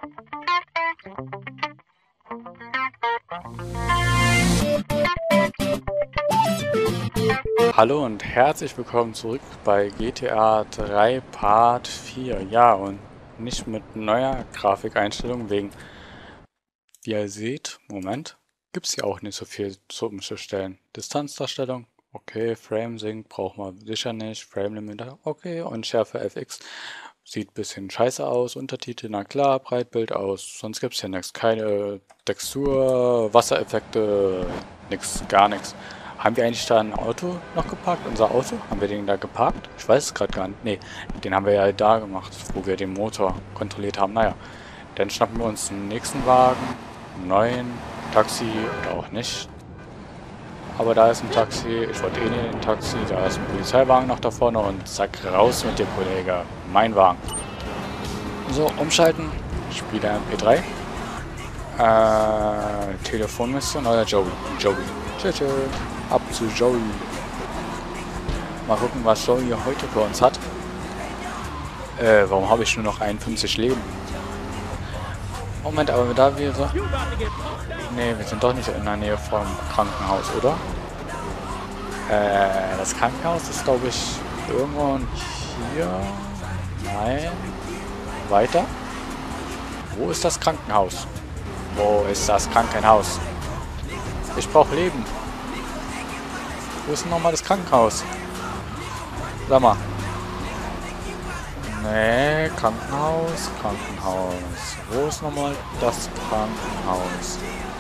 Hallo und herzlich willkommen zurück bei GTA 3 Part 4. Ja, und nicht mit neuer Grafikeinstellung, wegen, wie ihr seht, Moment, gibt es hier auch nicht so viel zu umzustellen. Distanzdarstellung, okay, Frame Sync brauchen wir sicher nicht, Frame Limiter, okay, und Schärfe FX. Sieht ein bisschen scheiße aus, Untertitel, na klar, Breitbild aus, sonst gibt es hier nichts. Keine Textur, Wassereffekte, nix, gar nichts. Haben wir eigentlich da ein Auto noch geparkt? Unser Auto? Haben wir den da geparkt? Ich weiß es gerade gar nicht. Nee, den haben wir ja da gemacht, wo wir den Motor kontrolliert haben. Naja, dann schnappen wir uns den nächsten Wagen, einen neuen, Taxi oder auch nicht. Aber da ist ein Taxi, ich wollte eh nicht in ein Taxi, da ist ein Polizeiwagen noch da vorne und zack, raus mit dir, Kollege. Mein Wagen. So, umschalten, Spieler MP3. Telefonmission oder Joey? Joey. Tschüss. Ab zu Joey. Mal gucken, was Joey heute für uns hat. Warum habe ich nur noch 51 Leben? Moment, aber da wäre... Ne, wir sind doch nicht in der Nähe vom Krankenhaus, oder? Das Krankenhaus ist, glaube ich, irgendwo hier. Nein. Weiter? Wo ist das Krankenhaus? Wo ist das Krankenhaus? Ich brauche Leben. Wo ist denn nochmal das Krankenhaus? Sag mal. Nee, Krankenhaus. Wo ist nochmal das Krankenhaus?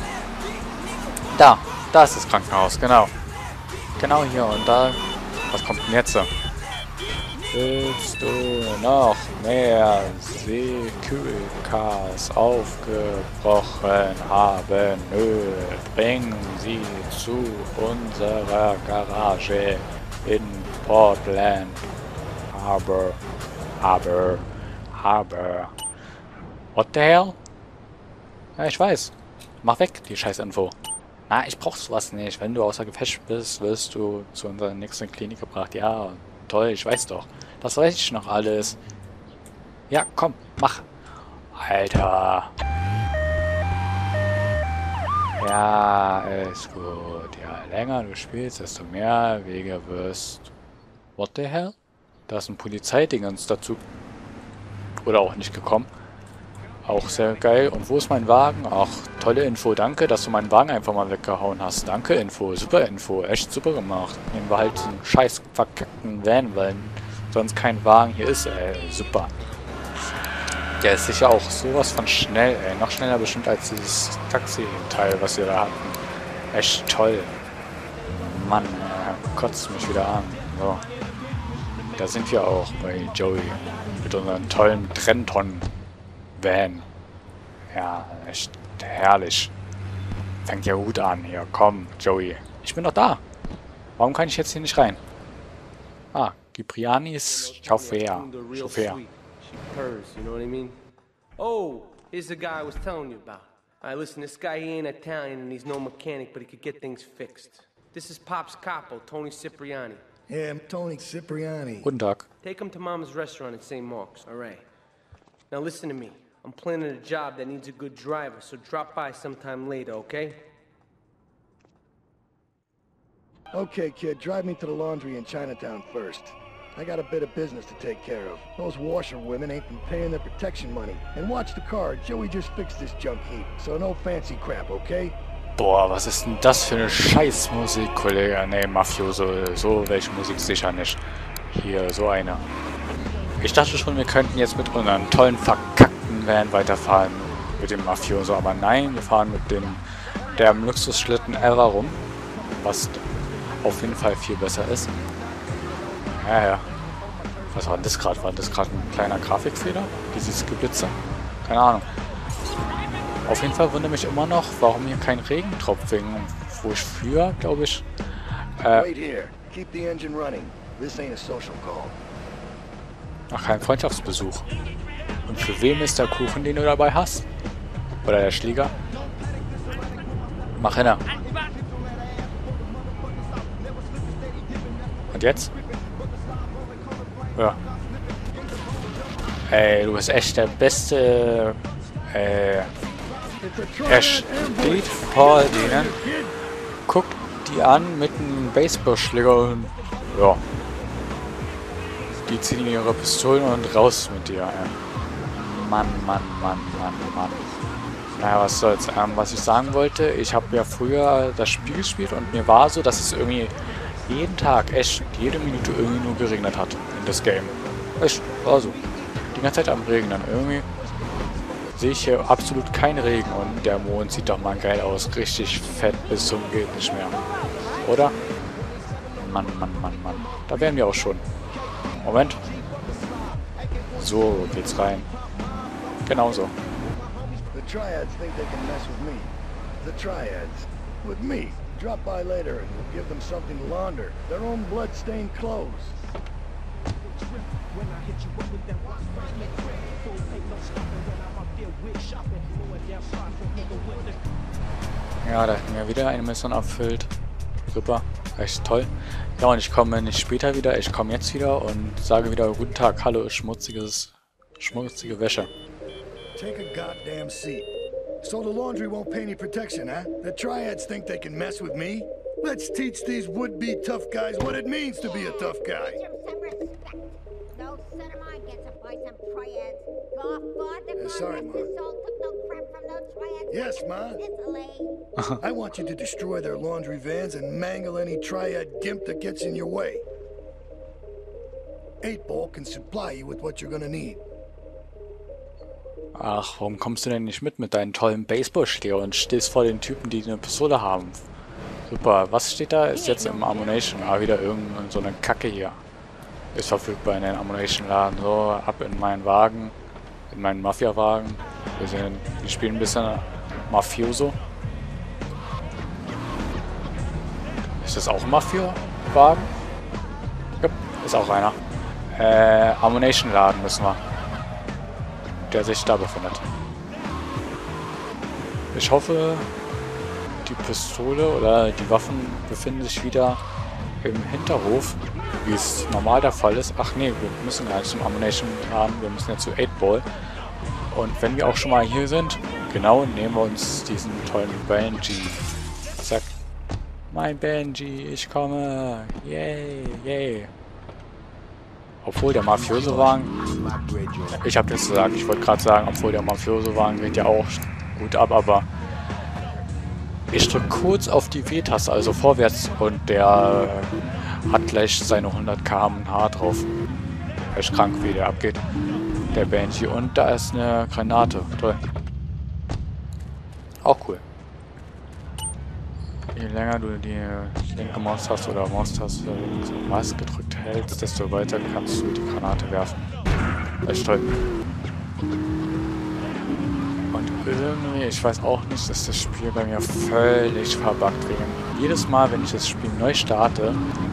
Da ist das Krankenhaus, genau. Genau hier und da. Was kommt denn jetzt? Willst du noch mehr Seekühlkas aufgebrochen haben? Nö, bring sie zu unserer Garage in Portland Harbor. What the hell? Ja, ich weiß. Mach weg, die Scheißinfo. Na, ich brauch sowas nicht. Wenn du außer Gefecht bist, wirst du zu unserer nächsten Klinik gebracht. Ja, toll, ich weiß doch. Das weiß ich noch alles. Ja, komm, mach. Alter. Ja, ist gut. Ja, länger du spielst, desto mehr Wege wirst. What the hell? Da ist ein Polizeidingens dazu. Oder auch nicht gekommen. Auch sehr geil. Und wo ist mein Wagen? Ach, tolle Info. Danke, dass du meinen Wagen einfach mal weggehauen hast. Danke, Info. Super Info. Echt super gemacht. Nehmen wir halt einen scheiß verkackten Van, weil sonst kein Wagen hier ist, ey. Super. Der ist sicher auch sowas von schnell, ey. Noch schneller bestimmt als dieses Taxi-Teil, was wir da hatten. Echt toll. Mann, kotzt mich wieder an. So. Da sind wir auch bei Joey. Mit unserem tollen Trenton-Van. Ja, echt herrlich. Fängt ja gut an hier. Komm, Joey. Ich bin doch da. Warum kann ich jetzt hier nicht rein? Ah, Ciprianis Chauffeur. Oh, here's the guy I was telling you about. Alright, listen, this guy, he ain't Italian and he's no mechanic, but he could get things fixed. This is Pop's capo, Tony Cipriani. Yeah, I'm Tony Cipriani. Guten Tag. Take him to Mama's restaurant in St. Mark's, alright? Now listen to me. I'm planning a job that needs a good driver, so drop by sometime later, okay? Okay, kid, drive me to the laundry in Chinatown first. I got a bit of business to take care of. Those washerwomen ain't been paying their protection money. And watch the car, Joey just fixed this junk heap, so no fancy crap, okay? Boah, was ist denn das für eine Scheißmusik, Kollege? Ne, Mafioso, so welche Musik sicher nicht. Hier, so eine. Ich dachte schon, wir könnten jetzt mit unserem tollen, verkackten Van weiterfahren. Mit dem Mafioso, aber nein, wir fahren mit der Luxusschlitten ever rum. Was auf jeden Fall viel besser ist. Ja. Was war denn das gerade? War das gerade ein kleiner Grafikfehler? Dieses Geblitze? Keine Ahnung. Auf jeden Fall wundert mich immer noch, warum hier kein Regentropf wegen, wo ich früher, glaube ich, ach, kein Freundschaftsbesuch. Und für wem ist der Kuchen, den du dabei hast? Oder der Schlieger? Mach hin. Und jetzt? Ja. Ey, du bist echt der beste Er steht vor denen, guckt die an mit einem Baseballschläger und ja. Die ziehen ihre Pistolen und raus mit dir. Mann. Naja, was soll's. Was ich sagen wollte, ich habe ja früher das Spiel gespielt und mir war so, dass es irgendwie jeden Tag, echt jede Minute irgendwie nur geregnet hat in das Game. Echt, war so. Die ganze Zeit am Regnen. Irgendwie sehe ich hier absolut keinen Regen und der Mond sieht doch mal geil aus. Richtig fett bis zum geht nicht mehr. Oder? Mann. Da wären wir auch schon. Moment. So geht's rein. Genau so. The Triads think they can mess with me. The Triads. With me. Drop by later and we'll give them something to launder. Their own blood-stained clothes. Ja, da hat mir wieder eine Mission erfüllt. Super, echt toll. Ja, und ich komme nicht später wieder, ich komme jetzt wieder und sage wieder guten Tag, hallo, schmutzige Wäsche. Take a goddamn seat. So the laundry won't pay any protection, huh? The Triads think they can mess with me? Let's teach these would-be tough guys what it means to be a tough guy. No son of mine gets up by some Triads. Golf bought sorry, Ma. took no crap from no Triads. Yes, Ma. I want you to destroy their laundry vans and mangle any Triad gimp that gets in your way. 8-Ball can supply you with what you're gonna need. Ach, warum kommst du denn nicht mit deinen tollen Baseballschläger und stehst vor den Typen, die eine Pistole haben? Super, was steht da? Ist jetzt im Ammunition. Ah, wieder irgendeine so eine Kacke hier. Ist verfügbar in den Ammunition-Laden. So, ab in meinen Wagen. In meinen Mafia-Wagen. Wir spielen ein bisschen Mafioso. Ist das auch ein Mafia-Wagen? Ja, ist auch einer. Ammunition-Laden müssen wir. Der sich da befindet. Ich hoffe, die Pistole oder die Waffen befinden sich wieder im Hinterhof, wie es normal der Fall ist. Ach nee, wir müssen gar nicht zum Ammunition haben, wir müssen ja zu 8-Ball. Und wenn wir auch schon mal hier sind, genau, nehmen wir uns diesen tollen Benji. Zack. Mein Benji, ich komme. Yay. Obwohl der Mafioso-Wagen, ich habe jetzt gesagt, ich wollte gerade sagen, obwohl der Mafioso-Wagen geht ja auch gut ab, aber ich drücke kurz auf die W-Taste, also vorwärts, und der hat gleich seine 100 km/h drauf. Echt krank, wie der abgeht, der Banshee. Und da ist eine Granate, toll. Auch cool. Je länger du die linke Maustaste oder Maustaste was gedrückt hältst, desto weiter kannst du die Granate werfen. Echt toll. Und irgendwie, ich weiß auch nicht, ist das Spiel bei mir völlig verbuggt. Jedes Mal, wenn ich das Spiel neu starte,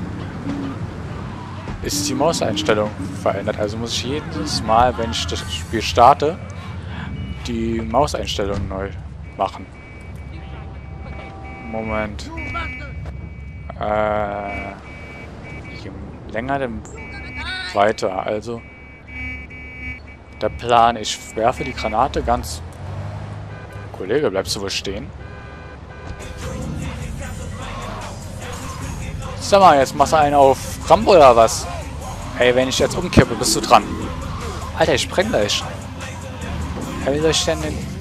ist die Mauseinstellung verändert. Also muss ich jedes Mal, wenn ich das Spiel starte, die Mauseinstellung neu machen. Moment. Je länger, dem weiter. Also der Plan, ich werfe die Granate ganz... Kollege, bleibst du wohl stehen? Sag mal, jetzt machst du einen auf Rambo oder was? Ey, wenn ich jetzt umkippe, bist du dran. Alter, ich spreng gleich. Wie soll ich denn den...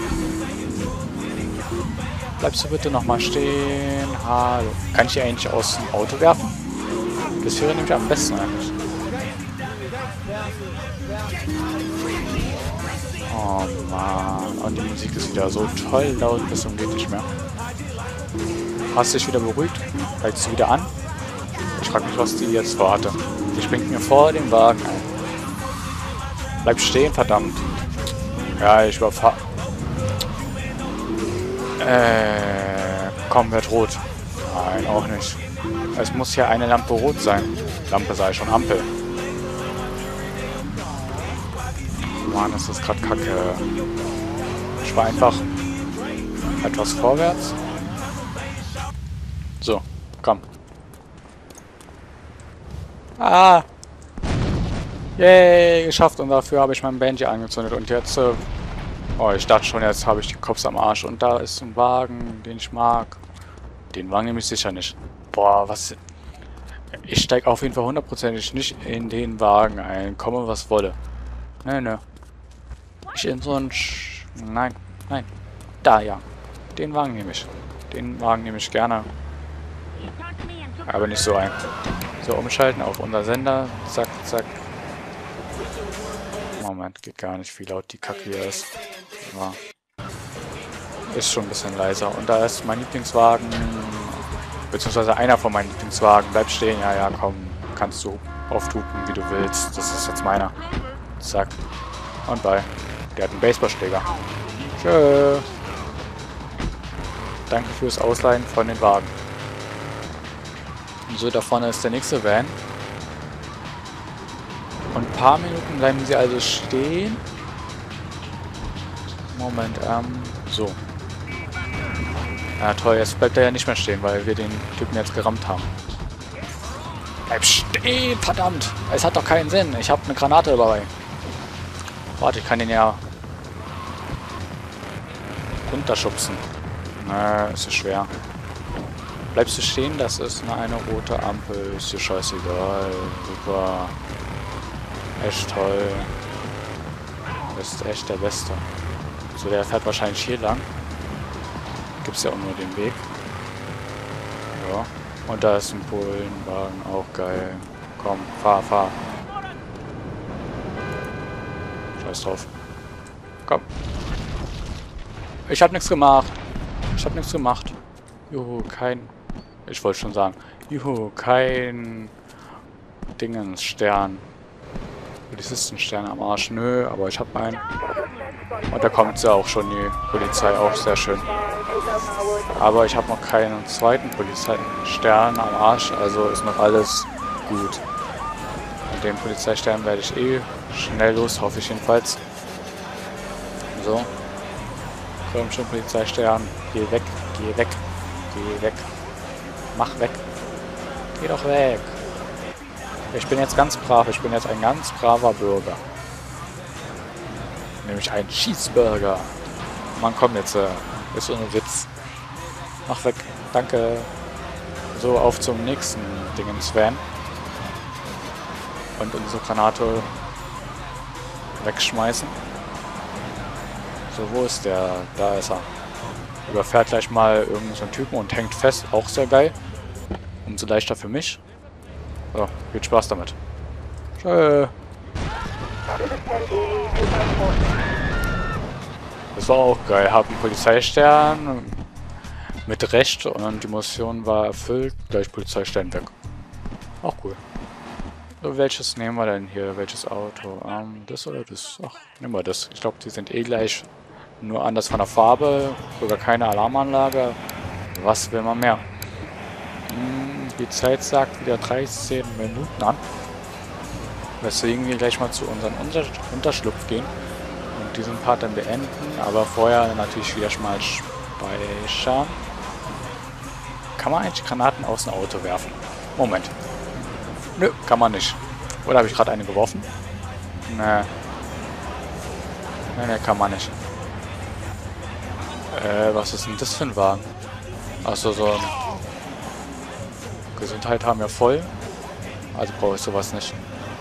Bleibst du bitte nochmal stehen? Hallo. Kann ich die eigentlich aus dem Auto werfen? Das wäre nämlich am besten eigentlich. Oh Mann. Und die Musik ist wieder so toll laut, bis zum geht nicht mehr. Hast du dich wieder beruhigt? Hältst du wieder an? Ich frage mich, was die jetzt vorhatte. Die springt mir vor den Wagen ein. Bleib stehen, verdammt. Ja, ich überfahre. Komm, wird rot. Nein, auch nicht. Es muss ja eine Lampe rot sein. Lampe sei schon Ampel. Mann, ist das gerade kacke. Ich war einfach etwas vorwärts. So, komm. Ah! Yay, geschafft. Und dafür habe ich meinen Banshee angezündet. Und jetzt Oh, ich dachte schon, jetzt habe ich den Kopf am Arsch. Und da ist ein Wagen, den ich mag. Den Wagen nehme ich sicher nicht. Boah, was... Ich steige auf jeden Fall hundertprozentig nicht in den Wagen ein. Komme, was wolle. Nö. Ich in so ein... Nein. Da, ja. Den Wagen nehme ich. Den Wagen nehme ich gerne. Aber nicht so ein. So, umschalten auf unser Sender. Zack. Moment, geht gar nicht, wie laut die Kacke hier ist. Ja. Ist schon ein bisschen leiser. Und da ist mein Lieblingswagen. Beziehungsweise einer von meinen Lieblingswagen. Bleib stehen. Ja, komm. Kannst du auftupen, wie du willst. Das ist jetzt meiner. Zack. Und bei. Der hat einen Baseballschläger. Tschö. Danke fürs Ausleihen von den Wagen. Und so, da vorne ist der nächste Van. Und ein paar Minuten bleiben sie also stehen. Moment, so. Ja toll, jetzt bleibt er ja nicht mehr stehen, weil wir den Typen jetzt gerammt haben. Bleib stehen, verdammt! Es hat doch keinen Sinn, ich habe eine Granate dabei. Warte, ich kann den ja runterschubsen. Na, ist ja schwer. Bleibst du stehen? Das ist eine rote Ampel. Ist dir scheißegal. Super. Echt toll. Du bist echt der Beste. So, der fährt wahrscheinlich hier lang. Gibt's ja auch nur den Weg. Ja. Und da ist ein Bullenwagen. Auch geil. Komm, fahr. Scheiß drauf. Komm. Ich hab nichts gemacht. Juhu, kein... Ich wollte schon sagen. Juhu, kein... Dingens-Stern. Polizistenstern am Arsch. Nö, aber ich hab einen. Und da kommt ja auch schon die Polizei. Auch sehr schön. Aber ich habe noch keinen zweiten Polizeistern am Arsch. Also ist noch alles gut. Und den Polizeistern werde ich eh schnell los. Hoffe ich jedenfalls. So. Komm schon, Polizeistern. Geh weg. Mach weg. Geh doch weg. Ich bin jetzt ganz brav. Ich bin jetzt ein ganz braver Bürger. Nämlich ein Cheeseburger. Mann, komm jetzt. Ist so ein Witz. Mach weg. Danke. So, auf zum nächsten Dingens-Van. Und unsere Granate wegschmeißen. So, wo ist der? Da ist er. Überfährt gleich mal irgendeinen so Typen und hängt fest. Auch sehr geil. Umso leichter für mich. So, viel Spaß damit. Tschö. Das war auch geil. Hab einen Polizeistern mit Recht und die Mission war erfüllt. Gleich Polizeistern weg. Auch cool. So, welches nehmen wir denn hier? Welches Auto? Das oder das? Ach, nehmen wir das. Ich glaube, die sind eh gleich. Nur anders von der Farbe. Sogar keine Alarmanlage. Was will man mehr? Die Zeit sagt wieder 13 Minuten an. Weswegen wir gleich mal zu unserem Unterschlupf gehen und diesen Part dann beenden. Aber vorher natürlich wieder schon mal speichern. Kann man eigentlich Granaten aus dem Auto werfen? Moment. Nö, kann man nicht. Oder habe ich gerade eine geworfen? Nee. Nee, kann man nicht. Was ist denn das für ein Wagen? Achso, so ein... Gesundheit haben wir voll. Also brauche ich sowas nicht.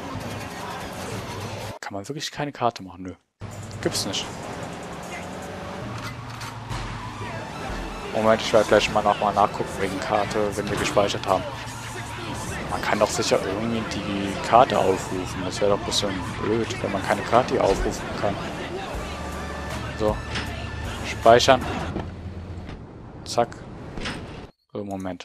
Kann man wirklich keine Karte machen? Nö. Gibt's nicht. Moment, ich werde gleich mal nochmal nachgucken wegen Karte, wenn wir gespeichert haben. Man kann doch sicher irgendwie die Karte aufrufen. Das wäre doch ein bisschen blöd, wenn man keine Karte hier aufrufen kann. So. Speichern. Zack. So, Moment.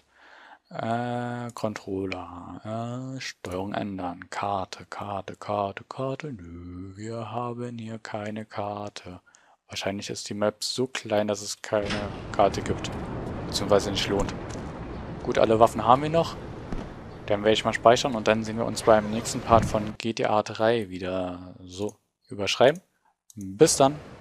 Controller. Steuerung ändern. Karte. Nö, wir haben hier keine Karte. Wahrscheinlich ist die Map so klein, dass es keine Karte gibt. Beziehungsweise nicht lohnt. Gut, alle Waffen haben wir noch. Dann werde ich mal speichern und dann sehen wir uns beim nächsten Part von GTA 3 wieder so überschreiben. Bis dann.